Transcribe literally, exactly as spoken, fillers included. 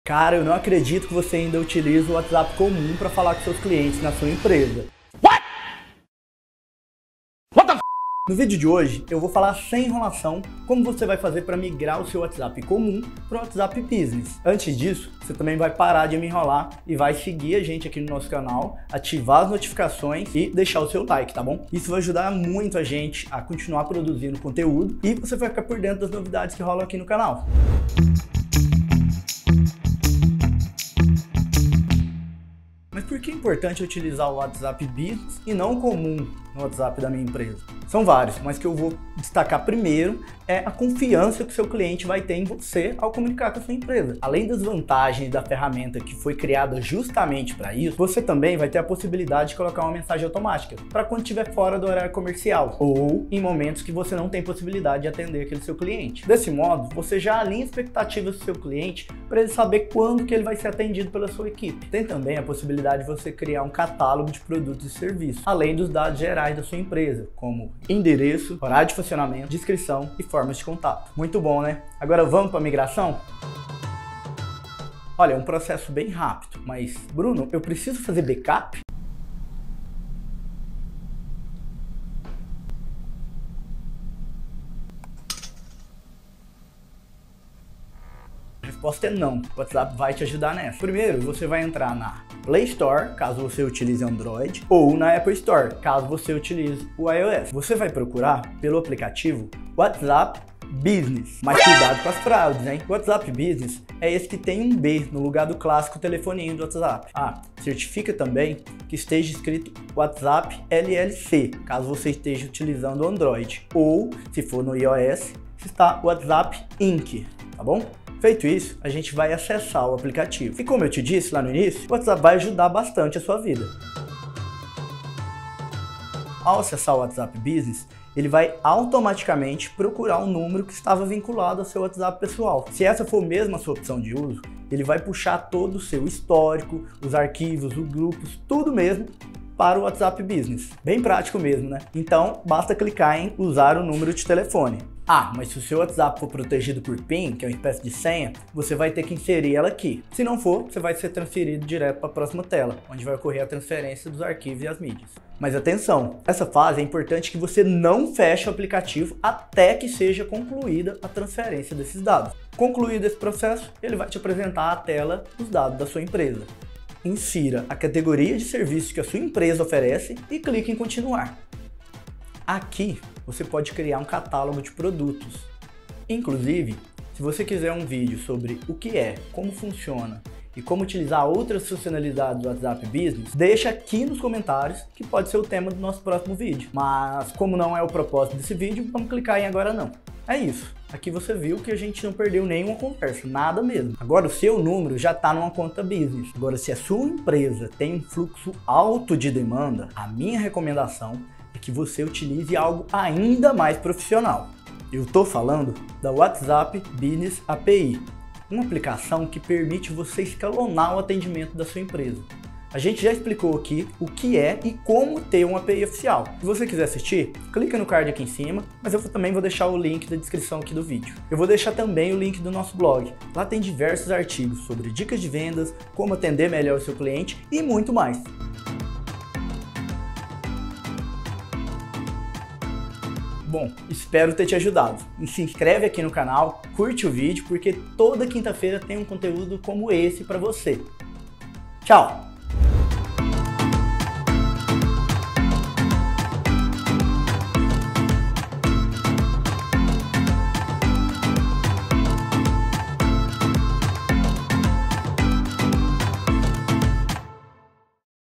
Cara, eu não acredito que você ainda utiliza o WhatsApp comum para falar com seus clientes na sua empresa. What? What the f... No vídeo de hoje, eu vou falar sem enrolação como você vai fazer para migrar o seu WhatsApp comum para o WhatsApp Business. Antes disso, você também vai parar de me enrolar e vai seguir a gente aqui no nosso canal, ativar as notificações e deixar o seu like, tá bom? Isso vai ajudar muito a gente a continuar produzindo conteúdo e você vai ficar por dentro das novidades que rolam aqui no canal. Mas por que é importante utilizar o WhatsApp Business e não o comum no WhatsApp da minha empresa? São vários, mas que eu vou destacar primeiro é a confiança que o seu cliente vai ter em você ao comunicar com a sua empresa. Além das vantagens da ferramenta que foi criada justamente para isso, você também vai ter a possibilidade de colocar uma mensagem automática para quando estiver fora do horário comercial ou em momentos que você não tem possibilidade de atender aquele seu cliente. Desse modo, você já alinha expectativas do seu cliente para ele saber quando que ele vai ser atendido pela sua equipe. Tem também a possibilidade de você criar um catálogo de produtos e serviços, além dos dados gerais da sua empresa, como endereço, horário de funcionamento, descrição e formas de contato. Muito bom, né? Agora vamos para a migração? Olha, é um processo bem rápido, mas Bruno, eu preciso fazer backup? A resposta é não. O WhatsApp vai te ajudar nessa. Primeiro, você vai entrar na Play Store, caso você utilize Android, ou na Apple Store, caso você utilize o iOS. Você vai procurar pelo aplicativo WhatsApp Business. Mas cuidado com as fraudes, hein? O WhatsApp Business é esse que tem um B no lugar do clássico telefoninho do WhatsApp. Ah, certifica também que esteja escrito WhatsApp L L C, caso você esteja utilizando o Android. Ou, se for no iOS, está WhatsApp Inc, tá bom? Feito isso, a gente vai acessar o aplicativo. E como eu te disse lá no início, o WhatsApp vai ajudar bastante a sua vida. Ao acessar o WhatsApp Business, ele vai automaticamente procurar um número que estava vinculado ao seu WhatsApp pessoal. Se essa for mesmo a sua opção de uso, ele vai puxar todo o seu histórico, os arquivos, os grupos, tudo mesmo para o WhatsApp Business. Bem prático mesmo, né? Então, basta clicar em usar o número de telefone. Ah, mas se o seu WhatsApp for protegido por PIN, que é uma espécie de senha, você vai ter que inserir ela aqui. Se não for, você vai ser transferido direto para a próxima tela, onde vai ocorrer a transferência dos arquivos e as mídias. Mas atenção, essa fase é importante que você não feche o aplicativo até que seja concluída a transferência desses dados. Concluído esse processo, ele vai te apresentar a tela dos dados da sua empresa. Insira a categoria de serviços que a sua empresa oferece e clique em continuar. Aqui você pode criar um catálogo de produtos. Inclusive, se você quiser um vídeo sobre o que é, como funciona e como utilizar outras funcionalidades do WhatsApp Business, deixa aqui nos comentários que pode ser o tema do nosso próximo vídeo. Mas como não é o propósito desse vídeo, vamos clicar em agora não. É isso. Aqui você viu que a gente não perdeu nenhuma conversa, nada mesmo. Agora o seu número já está numa conta business. Agora se a sua empresa tem um fluxo alto de demanda, a minha recomendação é que você utilize algo ainda mais profissional. Eu estou falando da WhatsApp Business A P I, uma aplicação que permite você escalonar o atendimento da sua empresa. A gente já explicou aqui o que é e como ter um A P I oficial. Se você quiser assistir, clica no card aqui em cima, mas eu também vou deixar o link da descrição aqui do vídeo. Eu vou deixar também o link do nosso blog. Lá tem diversos artigos sobre dicas de vendas, como atender melhor o seu cliente e muito mais. Bom, espero ter te ajudado. E se inscreve aqui no canal, curte o vídeo, porque toda quinta-feira tem um conteúdo como esse para você. Tchau!